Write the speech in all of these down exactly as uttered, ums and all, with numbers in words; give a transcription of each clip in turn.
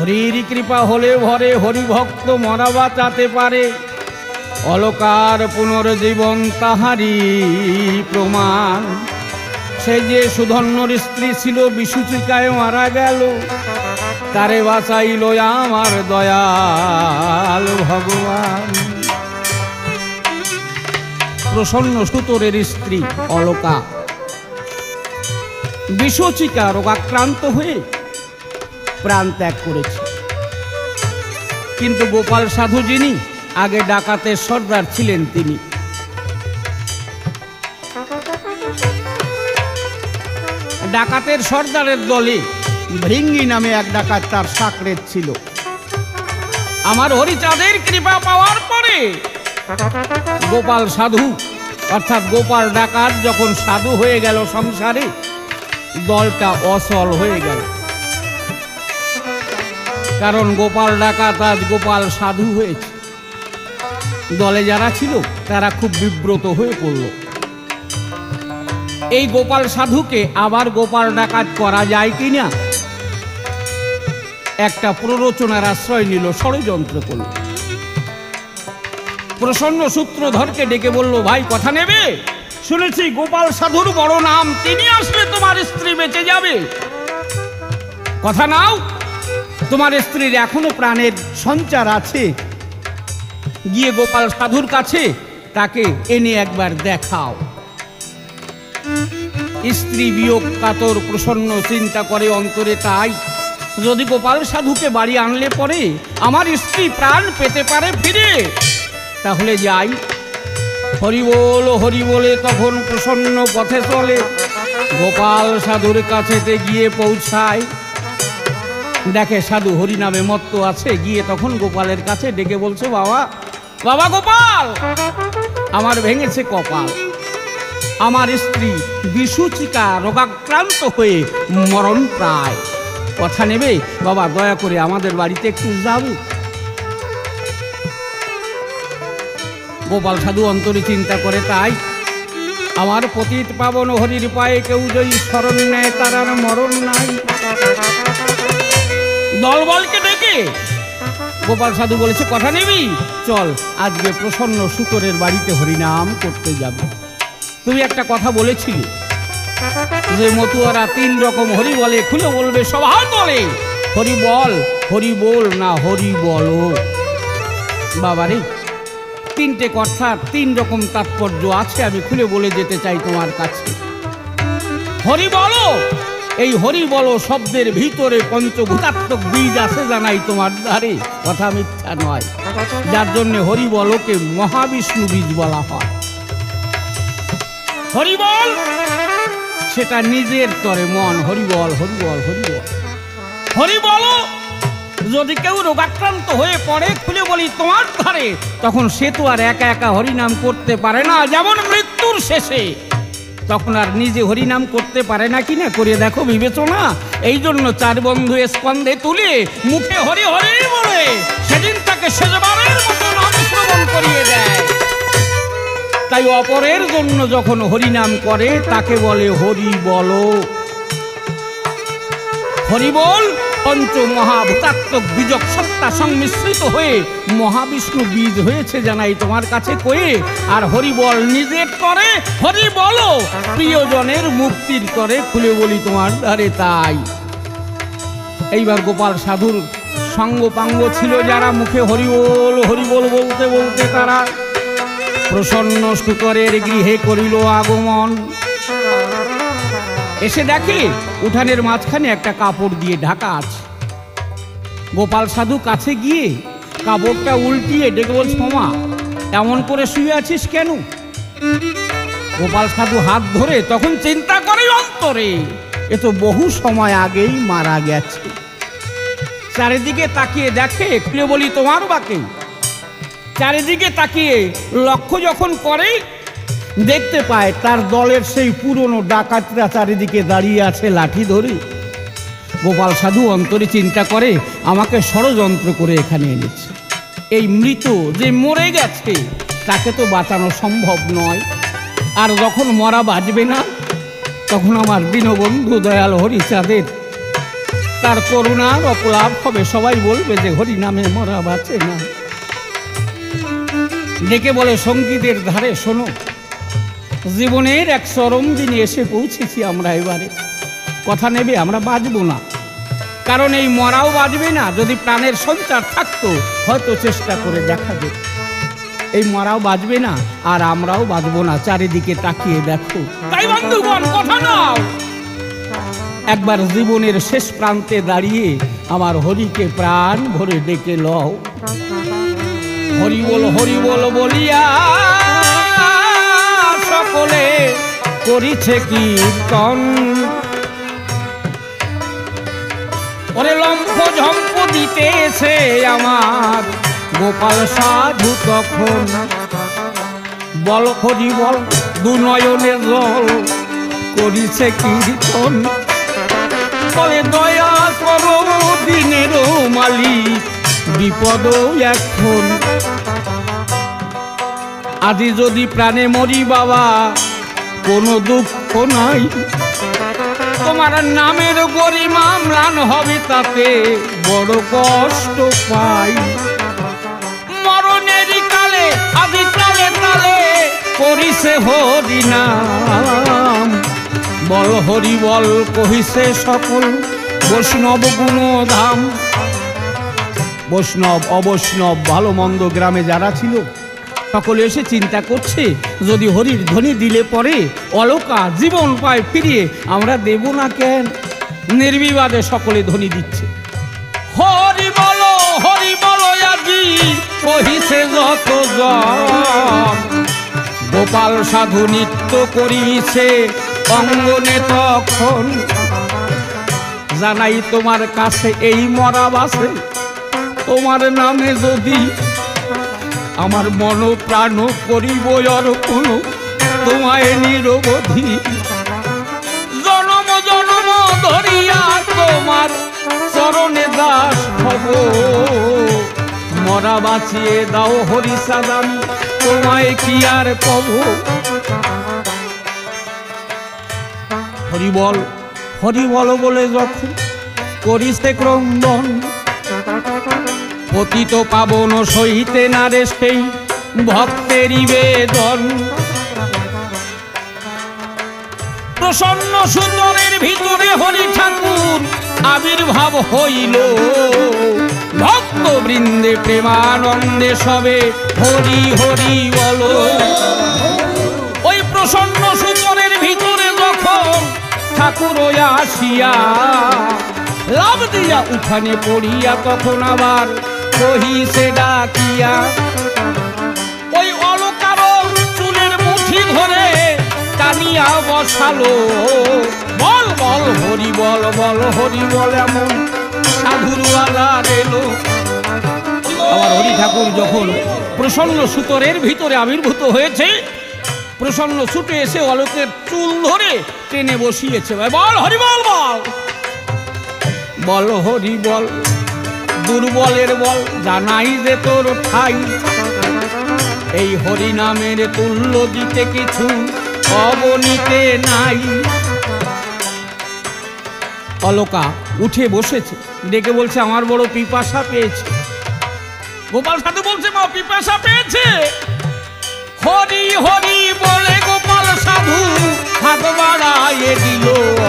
হরির কৃপা হলে ভরে হরিভক্ত মরা বাঁচাতে পারে। অলকার পুনর্জীবন তাহারি প্রমাণ। সে যে সুধন্যর স্ত্রী ছিল বিশুচিকায় মারা গেল, তারে বাঁচাইল আমার দয়াল ভগবান। প্রসন্ন সুতরের স্ত্রী অলকা বিশুচিকা রোগাক্রান্ত হয়ে প্রাণ ত্যাগ করেছে। কিন্তু গোপাল সাধু যিনি আগে ডাকাতের সর্দার ছিলেন, তিনি ডাকাতের সর্দারের দলে ভৃঙ্গি নামে এক ডাকাত তার সাকরেত ছিল। আমার হরিচাঁদের কৃপা পাওয়ার পরে গোপাল সাধু অর্থাৎ গোপাল ডাকাত যখন সাধু হয়ে গেল সংসারে, দলটা অচল হয়ে গেল। কারণ গোপাল ডাকাত আজ গোপাল সাধু হয়েছে। দলে যারা ছিল তারা খুব বিব্রত হয়ে পড়ল। এই গোপাল সাধুকে আবার গোপাল ডাকাত করা যায় কিনা একটা প্ররোচনার আশ্রয় নিল, ষড়যন্ত্র করল। প্রসন্ন সূত্রধরকে ডেকে বলল, ভাই কথা নেবে? শুনেছি গোপাল সাধুর বড় নাম, তিনি আসলে তোমার স্ত্রী বেঁচে যাবে। কথা নাও, তোমার স্ত্রীর এখনো প্রাণের সঞ্চার আছে। গিয়ে গোপাল সাধুর কাছে তাকে এনে একবার দেখাও। স্ত্রী বিয়োগ কাতর প্রসন্ন চিন্তা করে অন্তরে, তাই যদি গোপাল সাধুকে বাড়ি আনলে পরে আমার স্ত্রী প্রাণ পেতে পারে ফিরে, তাহলে যাই। হরি বল হরি বলে তখন প্রসন্ন পথে চলে। গোপাল সাধুর কাছেতে গিয়ে পৌঁছায়, দেখে সাধু হরি নামে মত্ত আছে। গিয়ে তখন গোপালের কাছে ডেকে বলছে, বাবা বাবা গোপাল, আমার ভেঙেছে কপাল। আমার স্ত্রী বিশুচিকা রোগাক্রান্ত হয়ে মরণ প্রায়। কথা নেবে? বাবা দয়া করে আমাদের বাড়িতে একটু যাবে। গোপাল সাধু অন্তরে চিন্তা করে, তাই আমার পতিত পাবন হরির পায়ে কেউ যদি শরণ নেয় তার আর মরণ নাই। দলবলকে ডেকে গোপাল সাধু বলেছে, কথা নেবি? চল আজকে প্রসন্ন শুকরের বাড়িতে হরিনাম করতে যাবে। তুমি একটা কথা বলেছিলে যে মতুয়ারা তিন রকম হরি বলে, খুলে বলবে সভা বলে। হরি বল, হরি বল না হরি বলো। বাবারে, তিনটে কথার তিন রকম তাৎপর্য আছে, আমি খুলে বলে যেতে চাই তোমার কাছে। হরি বলো, এই হরি বলো শব্দের ভিতরে পঞ্চভূতাত্মক বীজ আছে জানাই তোমার দ্বারে, কথা মিথ্যা নয়। যার জন্য হরি বলকে মহাবিষ্ণু বীজ বলা হয়। হরি বল সেটা নিজের তরে মন, হরি বল হরি বল হরি বল। হরি বলো যদি কেউ রোগাক্রান্ত হয়ে পড়ে, খুলে বলি তোমার ধারে, তখন সে তো আর একা একা হরিনাম করতে পারে না। যেমন মৃত্যুর শেষে তখন আর নিজে হরিনাম করতে পারে না, কিনা করে দেখো বিবেচনা। এই জন্য চার বন্ধু স্কন্ধে তুলে মুখে হরি হরি বলে সেদিন তাকে শেষবারের মতো নাম শ্রবণ করিয়ে দেয়। তাই অপরের জন্য যখন হরিনাম করে তাকে বলে হরি বলো। হরি বল পঞ্চ মহাভূতাত্মক বীজক সত্তা সংমিশ্রিত হয়ে মহাবিষ্ণু বীজ হয়েছে জানাই তোমার কাছে কয়ে। আর হরি বল নিজের করে, হরি বলো প্রিয়জনের মুক্তির করে, খুলে বলি তোমার দ্বারে তাই। এইবার গোপাল সাধুর সঙ্গপাঙ্গ ছিল যারা, মুখে হরি বল হরি বল বলতে বলতে তারা প্রসন্ন শুকরের গৃহে করিল আগমন। এসে দেখে উঠানের মাঝখানে একটা কাপড় দিয়ে ঢাকা আছে। গোপাল সাধু কাছে গিয়ে কাপড়টা উল্টিয়ে ডেকে বলছে, মামা এমন করে শুয়ে আছিস কেন? গোপাল সাধু হাত ধরে তখন চিন্তা করে অন্তরে, এ তো বহু সময় আগেই মারা গেছে। চারিদিকে তাকিয়ে দেখে, খুলে বলি তোমার বাকে। চারিদিকে তাকিয়ে লক্ষ্য যখন করে, দেখতে পায় তার দলের সেই পুরনো ডাকাতরা চারিদিকে দাঁড়িয়ে আছে লাঠি ধরে। গোপাল সাধু অন্তরে চিন্তা করে, আমাকে ষড়যন্ত্র করে এখানে এনেছে। এই মৃত যে মরে গেছে তাকে তো বাঁচানো সম্ভব নয়। আর যখন মরা বাঁচবে না, তখন আমার দীনবন্ধু দয়াল হরিচাঁদের তার করুণার অপলাপ হবে, সবাই বলবে যে হরি নামে মরা বাঁচে না। ডেকে বলে সঙ্গীদের ধারে, শোনো, জীবনের এক চরম দিনে এসে পৌঁছেছি আমরা, এবারে কথা নেবে, আমরা বাঁচবো না। কারণ এই মরাও বাঁচবে না, যদি প্রাণের সঞ্চার থাকতো হয়তো চেষ্টা করে দেখা যেত। এই মরাও বাঁচবে না আর আমরাও বাঁচবো না, চারিদিকে তাকিয়ে দেখো। তাই বন্ধুগণ, কথা নাও, একবার জীবনের শেষ প্রান্তে দাঁড়িয়ে আমার হরিকে প্রাণ ভরে ডেকে লও। হরি বল হরি বল বলিয়া সকলে করিছে কীর্তন। ওরে লম্ফ ঝম্প দিতেছে আমার গোপাল সাধু তখন। বল হরি বল, দু নয়নের জল করিছে কীর্তন। বলে দয়া করো দিনের মালিক, বিপদ এখন। আজি যদি প্রাণে মরি বাবা, কোনো দুঃখ নাই, তোমার নামের গরিমা ম্লান হবে, তাতে বড় কষ্ট পাই। মরণের কালে আজি তালে তালে করিছে হরি নাম। বল হরি বল কহিছে সকল বৈষ্ণব গুণধাম। বৈষ্ণব অবৈষ্ণব ভালো মন্দ গ্রামে যারা ছিল সকলে এসে চিন্তা করছে, যদি হরির ধ্বনি দিলে পরে অলকা জীবন পায় ফিরিয়ে, আমরা দেব না কেন? নির্বিবাদে সকলে ধ্বনি দিচ্ছে, হরি বলো হরি বলো আজি কহিছে যত জন। গোপাল সাধু নৃত্য করিছে অঙ্গনে তখন। জানাই তোমার কাছে এই মরা বাসে, তোমার নামে যদি আমার মন প্রাণ করিব অর্পণ, তোমায় নিরবধি জনম জনম ধরিয়া তোমার চরণে দাস হব। মরা বাঁচিয়ে দাও হরি সাদামি, তোমায় কি আর কব। হরি বল হরি বল বলে যখন করিছে ক্রন্দন, পতিত পাবন সহিতে না রে সেই ভক্তেরই বেদন। প্রসন্ন সুন্দরের ভিতরে হরি ঠাকুর আবির্ভাব হইল। ভক্ত বৃন্দে প্রেমানন্দে সবে হরি হরি বলো। ওই প্রসন্ন সুন্দরের ভিতরে যখন ঠাকুর আসিয়া লাভ দিয়া উঠানে পড়িয়া, তখন আবার কহিছে ডাকিয়া। ওই অলকার চুলের মুঠি ধরে টানিয়া বসালো। বল বল হরি বল বল হরি বল, এমন সাধুর আলার এলো। আবার হরি ঠাকুর যখন প্রসন্ন সুতরের ভিতরে আবির্ভূত হয়েছে, প্রসন্ন ছুটে এসে অলোকের চুল ধরে টেনে বসিয়েছে। বল হরি বল বল বল হরি বল, দুর্বলের বল জানাই যে তোর ঠাই। এই হরি নামের তুল্য দিতে কিছু অবনীতে নাই। অলকা উঠে বসেছে, ডেকে বলছে আমার বড় পিপাসা পেয়েছে। গোপাল সাধু বলছে মা পিপাসা পেয়েছে। হরি হরি বলে গোপাল সাধু হাত বাড়াইয়ে দিল।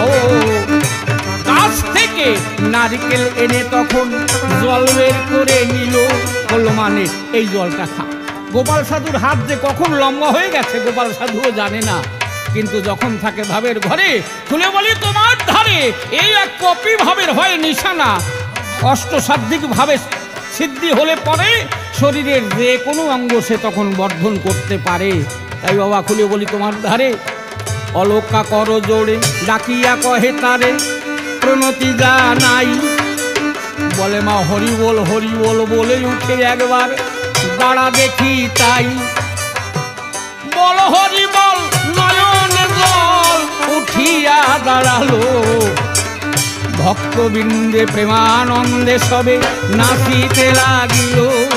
গাছ থেকে নারকেল এনে তখন জল বের করে নিল। বলল মানে এই জলটা খা। গোপাল সাধুর হাত যে কখন লম্বা হয়ে গেছে গোপাল সাধুও জানে না, কিন্তু যখন থাকে ভাবের ঘরে খুলে বলি তোমার ধারে এই এক কপি ভাবের হয় নিশানা। অষ্টসাধ্বিক ভাবে সিদ্ধি হলে পরে শরীরের যে কোনো অঙ্গ সে তখন বর্ধন করতে পারে। তাই বাবা খুলে বলি তোমার ধারে অলকা কর জোড়ে ডাকিয়া কহে তারে প্রণতি জানাই। বলে মা হরি বল হরি বল বলে উঠে একবার দাঁড়া দেখি তাই। বল হরি বল নয়নে জল উঠিয়া দাঁড়ালো। ভক্তবৃন্দে প্রেমানন্দে সবে নাচিতে লাগিল।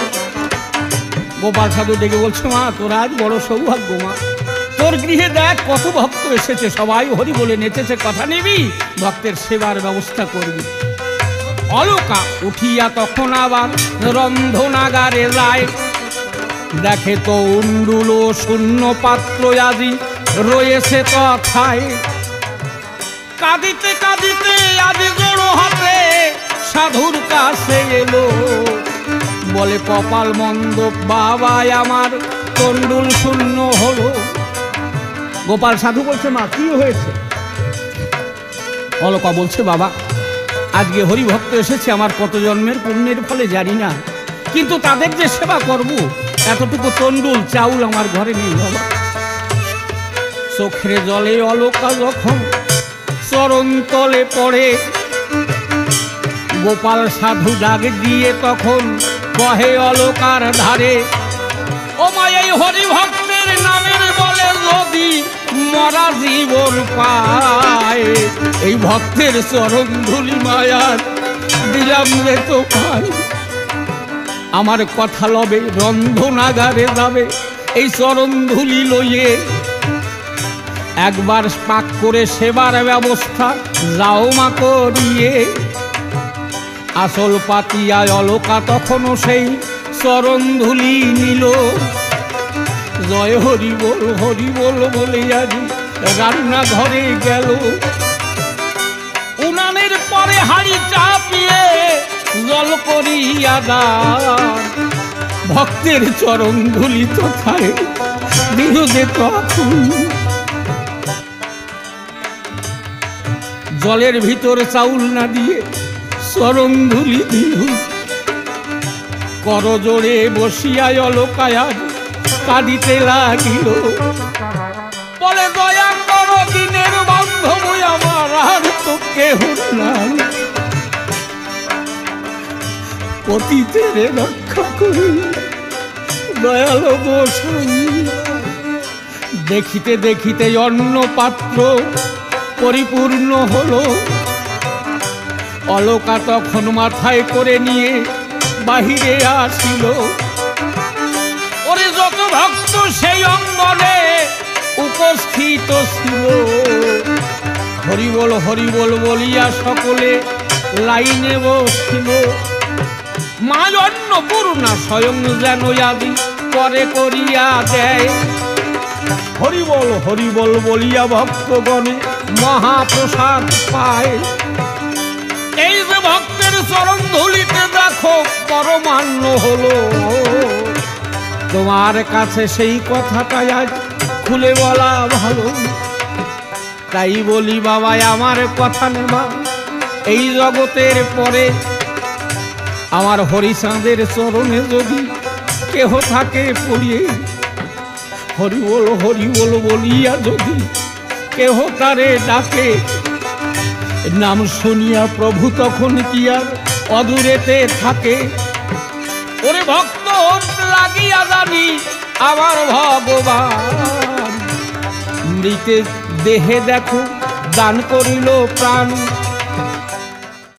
গোপাল সাধু ডেকে বলছে মা তোর আজ বড় সৌভাগ্য মা, তোর গৃহে দেখ কত ভক্ত এসেছে, সবাই হরি বলে নেচেছে, কথা নিবি ভক্তের সেবার ব্যবস্থা করবি। অলকা উঠিয়া তখন আবার রন্ধনাগারে যায়, দেখে তো উন্ডুল শূন্য পাত্র আজি রয়েছে তথায়। কাঁদিতে কাঁদিতে আজি জড়ো হাতে সাধুর কাছে এলো, বলে কপাল মন্দ বাবাই আমার তন্ডুল শূন্য হলো। গোপাল সাধু বলছে, মা কি হয়েছে? অলকা বলছে, বাবা আজকে হরিভক্ত এসেছে, আমার কত জন্মের পুণ্যের ফলে জানি না, কিন্তু তাদের যে সেবা করব এতটুকু তন্ডুল চাউল আমার ঘরে নেই বাবা। চোখের জলে অলকা যখন চরণ তলে পড়ে, গোপাল সাধু ডাক দিয়ে তখন কহে অলকার ধারে, ও মা এই হরিভক্তের নামের বলে যদি মরা জীবন পায়, এই ভক্তের চরণ ধুলি মায়ার দিলাম রে তো পাই। আমার কথা লবে রন্ধনাগারে যাবে এই চরণ ধুলি লইয়ে, একবার পাক করে সেবার ব্যবস্থা যাও মা করিয়ে। আসল পাতিয়া অলকা তখনও সেই চরণ ধুলি নিল, জয় হরি বল হরি বল বলে আজি রান্না ঘরে গেল। উনানের পরে হাড়ি চাপিয়ে জল করিয়া দান, ভক্তের চরণ ধুলি তথায় বিরোধে তখন। জলের ভিতর চাউল না দিয়ে চরণ ধুলি দিল, করজোড়ে বসিয়া অলকায় কাঁদিতে লাগিল, বলে দয়া কর দিনের বান্ধব আমার আর তো কেহ নাই, পতিতের রক্ষা করি দয়ালো গোসাই। দেখিতে দেখিতে অন্ন পাত্র পরিপূর্ণ হলো, অলকা তখন মাথায় করে নিয়ে বাহিরে আসিল। ওরে যত ভক্ত সেই অঙ্গনে উপস্থিত ছিল, হরিবল হরিবল বলিয়া সকলে লাইনে বসিল। মা অন্নপূর্ণা স্বয়ং যেন আদি করে করিয়া দেয়, হরিবল হরিবল বলিয়া ভক্তগণে মহাপ্রসাদ পায়। এই যে ভক্তের চরণ ধুলিতে দেখো পরমান্ন হলো, তোমার কাছে সেই কথাটাই আজ খুলে বলা ভালো। তাই বলি বাবা আমার কথা নেবা, এই জগতের পরে আমার হরিচাঁদের চরণে যদি কেহ থাকে পড়িয়ে, হরি বল হরি বল বলিয়া যদি কেহ তারে ডাকে, নাম শুনিয়া প্রভু তখন কি আর অদূরেতে থাকে। ওরে ভক্ত লাগিয়া জানি আমার ভগবান, মৃতে দেহে দেখো দান করিল প্রাণ,